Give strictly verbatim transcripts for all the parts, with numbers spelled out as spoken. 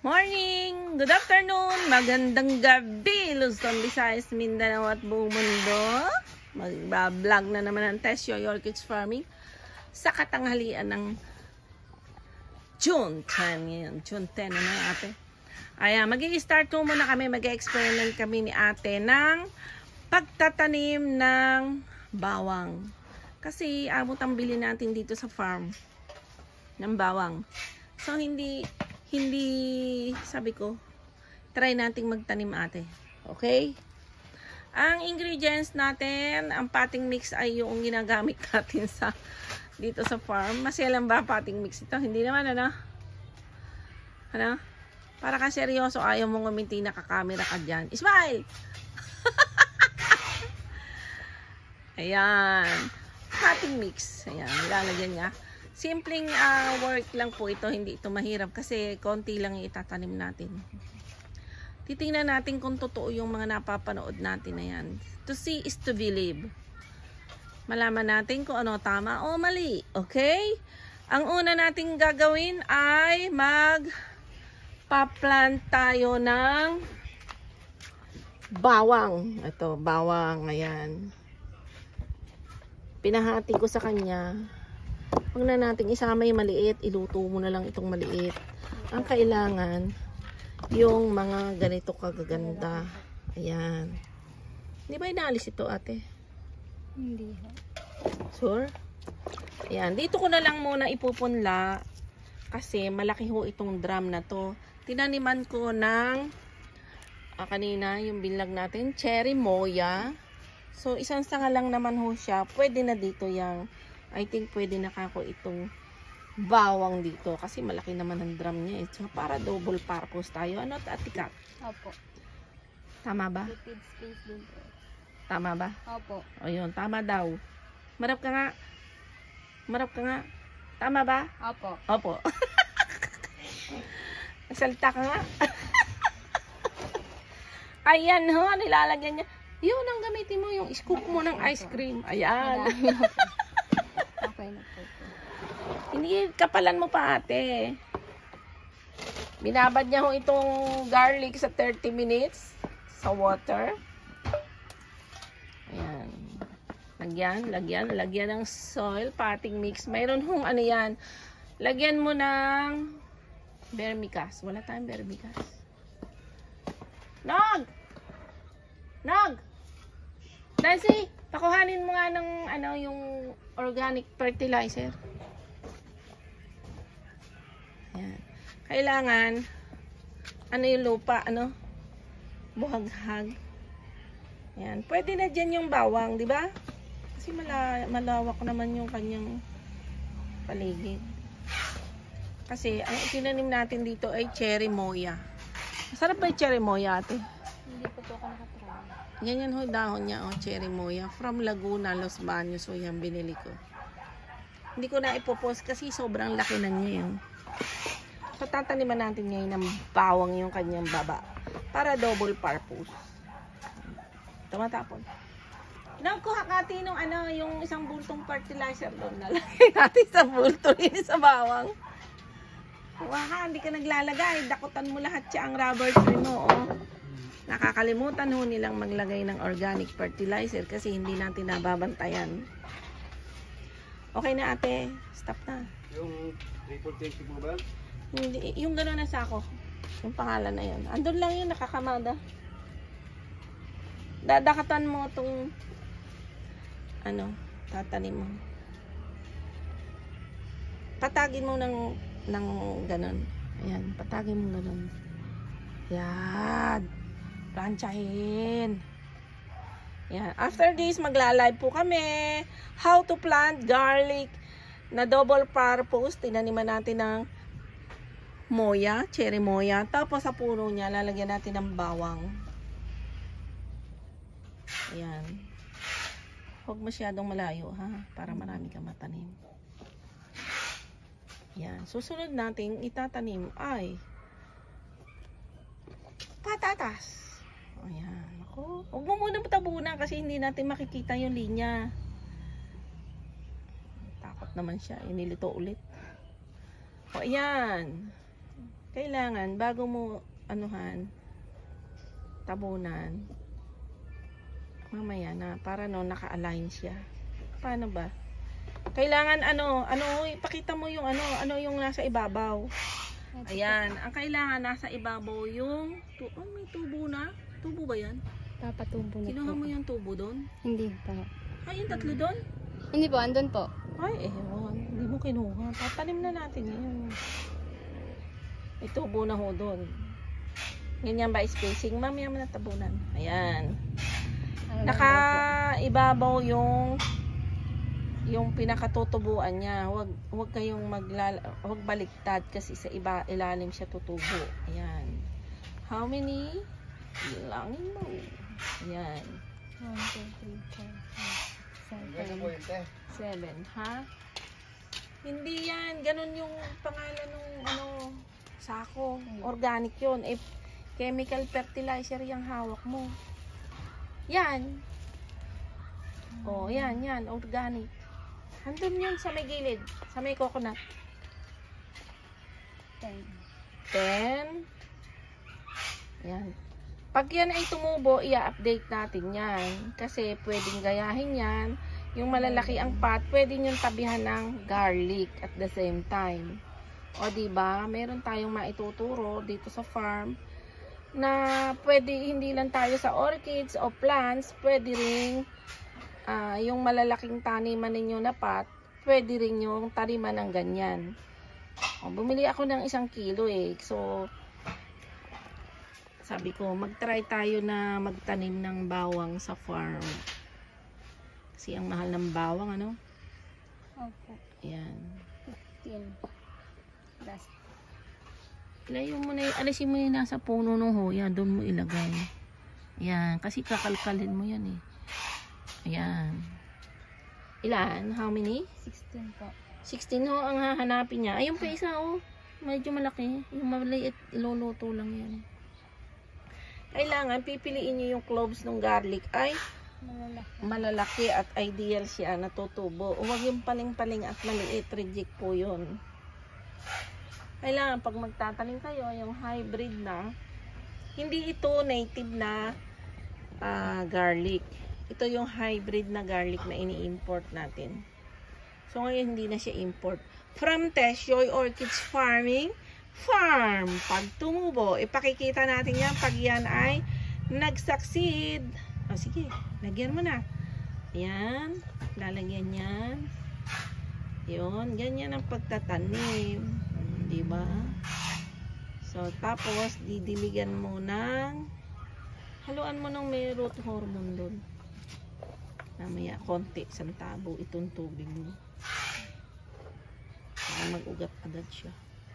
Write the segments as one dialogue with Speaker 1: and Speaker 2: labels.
Speaker 1: Morning! Good afternoon! Magandang gabi! Luzon, Visayas, Mindanao at buong mundo. Magbablog na naman ang Tes-Yoy Orchids Farming sa katanghalian ng June ten. Ngayon, June ten na na ate. Ayan, mag-i-start po muna kami, mag-experiment kami ni ate ng pagtatanim ng bawang. Kasi abot ang bili natin dito sa farm ng bawang. So, hindi... Hindi, sabi ko, try nating magtanim ate. Okay? Ang ingredients natin, ang potting mix ay yung ginagamit natin sa dito sa farm. Maselan ba potting mix ito? Hindi naman, ano? Ano? Para ka seryoso, ayaw mong uminti nakakamera ka dyan. Smile! Ayan. Potting mix. Ayan, nilalagyan niya. Simpleng uh, work lang po ito, hindi ito mahirap kasi konti lang yung itatanim natin. Titingnan natin kung totoo yung mga napapanood natin na yan. To see is to believe. Malaman natin kung ano tama o mali. Okay? Ang una nating gagawin ay magpa-plant tayo ng bawang. Ito, bawang. Ayan. Pinahati ko sa kanya. Huwag na natin isama yung maliit, iluto mo na lang itong maliit. Ang kailangan, yung mga ganito kagaganda. Ayan. Hindi ba inaalis ito ate?
Speaker 2: Hindi.
Speaker 1: Sure? Ayan. Dito ko na lang muna ipupunla kasi malaki ho itong drum na to. Tinaniman ko ng ah, kanina yung binlag natin, cherry moya. So, isang sanga lang naman ho siya. Pwede na dito yung I think pwede na kako itong bawang dito kasi malaki naman ang drum niya eh. So, para double purpose tayo. Ano atikat?
Speaker 2: Opo.
Speaker 1: Tama ba?
Speaker 2: Lipid space din po.
Speaker 1: Tama ba?
Speaker 2: Opo.
Speaker 1: O yun, tama daw. Marap ka nga. Marap ka nga. Tama ba?
Speaker 2: Opo.
Speaker 1: Opo. Salta ka nga. Ayan ho, nilalagyan niya. Yun ang gamitin mo, yung scoop mo ng ice cream. Ayan.
Speaker 2: Okay na po.
Speaker 1: Hindi, kapalan mo pa ate. Binabad niya ho itong garlic sa thirty minutes sa water. Ayan. Lagyan, lagyan, lagyan ng soil, potting mix. Mayroon hong ano yan. Lagyan mo ng vermicast. Wala tayong vermicast. Nog! Nog! Nancy, pakuhanin mo nga ng ano, yung organic fertilizer. Ayan. Kailangan, ano yung lupa, ano? Buhaghag. Ayan. Pwede na dyan yung bawang, di ba? Kasi mala malawak naman yung kanyang paligid. Kasi, ang itinanim natin dito ay cherry moya. Masarap ba yung cherry moya, ate?
Speaker 2: Hindi po po ako nakatry.
Speaker 1: Ganyan ho dahon niya, oh, cherry moya. From Laguna, Los Baños. So, yan, binili ko. Hindi ko na ipopost kasi sobrang laki na niya yun. So, tataniman natin ngayon ng bawang yung kanyang baba. Para double purpose. Tumatapon. Nakuha kati nung ano, yung isang bultong fertilizer doon. Nalagay natin sa bulto rin sa bawang. Waka, hindi ka naglalagay. Dakutan mo lahat siya ang rubber tree mo, oh. Nakakalimutan ho nilang maglagay ng organic fertilizer kasi hindi natin nababantayan. Okay na ate, stop na.
Speaker 3: Yung triple take mo ba?
Speaker 1: Hindi, yung gano'n na sako. Yung pangalan na yun. Andun lang yun, nakakamada. Dadakatan mo itong ano, tatanim mo. Patagin mo ng, ng gano'n. Ayan, patagin mo gano'n. Yan. Planchahin. Yan. After this, magla-live po kami. How to plant garlic na double purpose. Tinaniman natin ng moya, cherry moya. Tapos sa puno niya, lalagyan natin ng bawang. Ayan. Huwag masyadong malayo, ha? Para marami kang matanim. Yan. Susunod natin itatanim ay patatas. Ayan. Ako. Huwag mo muna tabunan kasi hindi natin makikita yung linya. Takot naman siya. Inilito ulit. O, ayan. kailangan, bago mo, anuhan, tabunan, mamaya na, para no, naka-align siya. Paano ba? Kailangan, ano, ano, ipakita mo yung, ano, ano yung nasa ibabaw. Ayan, ang kailangan, nasa ibabaw yung, tu oh, may tubo na. Tubo ba yan?
Speaker 2: Papatubo na
Speaker 1: Kinuha
Speaker 2: po.
Speaker 1: mo yung tubo doon?
Speaker 2: Hindi pa.
Speaker 1: Ay, yung tatlo doon?
Speaker 2: Hindi po, andun po.
Speaker 1: Ay, ewan. Hindi mo kinuha. Tatanim na natin yan. May tubo na ho doon. Ganyan ba spacing? Ma'am, yan mo na tabunan. Ayan. Naka-ibabaw yung yung pinakatutubuan niya. Huwag, huwag kayong maglala, huwag baliktad kasi sa iba, ilalim siya tutubo. Ayan. How many? Bilangin mo. Ayan.
Speaker 2: one, two, three, four, five,
Speaker 3: Ganyan po
Speaker 2: seven.
Speaker 3: yun, te.
Speaker 1: Seven, ha? Hindi yan. Ganun yung pangalan ng ano, sako. Organic yun. Eh, chemical fertilizer yung hawak mo. Yan. Oh, yan, yan. Organic. Andun yun sa may gilid. Sa may coconut.
Speaker 2: ten.
Speaker 1: Ten. Yan. Pag yan ay tumubo, i-update natin yan. Kasi pwedeng gayahin yan. Yung malalaki ang pot, pwede niyong tabihan ng garlic at the same time. O diba, meron tayong maituturo dito sa farm na pwede hindi lang tayo sa orchids o plants, pwede ring uh, yung malalaking taniman ninyo na pot, pwede rin yung taniman ng ganyan. O, bumili ako ng isang kilo eh. So, sabi ko, mag-try tayo na magtanim ng bawang sa farm. Kasi ang mahal ng bawang, ano?
Speaker 2: Opo.
Speaker 1: Ayan.
Speaker 2: fifteen. Last.
Speaker 1: Ilayo mo na, alisin mo yung nasa puno ng hoya, doon mo ilagay. Ayan, kasi kakalkalin mo yan eh. Ayan. Ilan? How many?
Speaker 2: sixteen po.
Speaker 1: sixteen ho ang hahanapin niya. Ayun pa isa oh. Medyo malaki. Yung maliit, iluluto lang yan. Kailangan, pipiliin niyo yung cloves ng garlic ay
Speaker 2: Malalaki.
Speaker 1: malalaki at ideal siya na tutubo. Huwag yung paling-paling at maliit. Reject po yun. Kailangan pag magtatanim kayo, yung hybrid na, hindi ito native na uh, garlic. Ito yung hybrid na garlic na ini-import natin. So ngayon hindi na siya import. From Tes-Yoy Orchids Farming Farm. Pag tumubo, ipakikita natin yan pag yan ay nag-succeed. O sige, lagyan mo na. Ayan, lalagyan yan. Yun, ganyan ang pagtatanim. Diba? So, tapos, didiligan mo ng haluan mo ng may root hormone doon. Namaya, konti, isang tabo itong tubig mo. Para mag-ugat agad siya.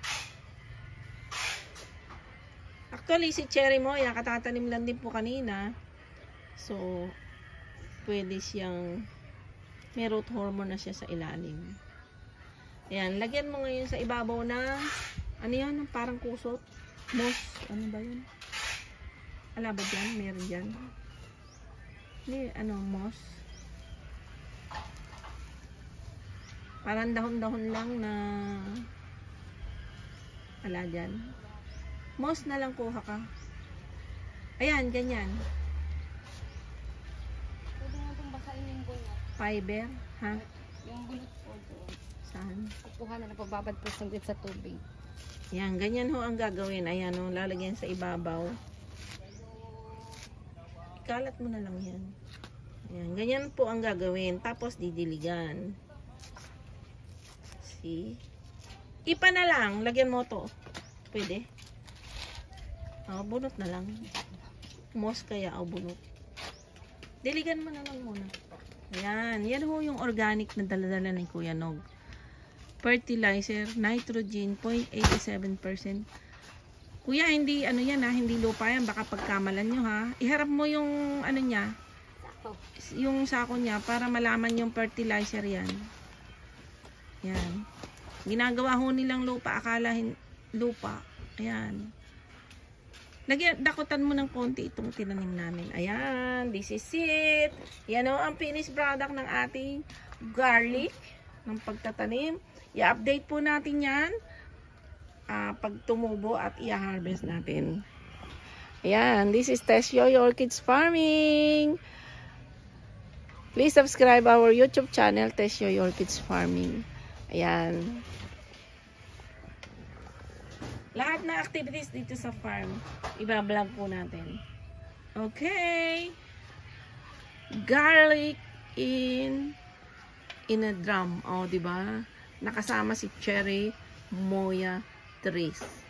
Speaker 1: Actually, si cherry moya, katatanim lang din po kanina. So, pwede siyang may root hormone na siya sa ilalim. Ayan, lagyan mo ngayon sa ibabaw na ano yan, parang kusot. Moss, ano ba yun? Ala ba dyan? Meron dyan. Hindi, ano, moss. Parang dahon-dahon lang na ala dyan. Moss na lang kuha ka. Ayan, ganyan.
Speaker 2: Pwede nga itong basain yung bunot.
Speaker 1: Fiber, ha?
Speaker 2: Yung bunot po doon.
Speaker 1: Saan?
Speaker 2: Kukuha na lang, pababad po saglit sa tubig.
Speaker 1: Ayan, ganyan ho ang gagawin. Ayan ho, lalagyan sa ibabaw. Ikalat mo na lang yan. Ayan, ganyan po ang gagawin. Tapos didiligan. See? Ipa na lang. Lagyan mo to. Pwede. O, bunot na lang. Moss kaya o bunot. Diligan mo na lang muna. Ayan. Yan ho yung organic na daladala ni Kuya Nog. Fertilizer, nitrogen, zero point eight seven percent. Kuya, hindi ano yan ha, hindi lupa yan, baka pagkamalan nyo ha. Iharap mo yung ano niya,
Speaker 2: Sako.
Speaker 1: yung sako niya para malaman yung fertilizer yan. Yan. Ginagawa ho nilang lupa, akala hin lupa. Ayan. Lagyan, dakutan mo ng konti itong tinanim namin. Ayan, this is it. Yan o ang finished product ng ating garlic ng pagtatanim. I-update po natin yan uh, pag tumubo at i-harvest natin. Ayan, this is Tes-Yoy Orchids Farming. Please subscribe our YouTube channel, Tes-Yoy Orchids Farming. Ayan. Lahat na activities dito sa farm, iba-vlog po natin. Okay. Garlic in in a drum. Oh, di ba? Nakasama si cherry moya trees.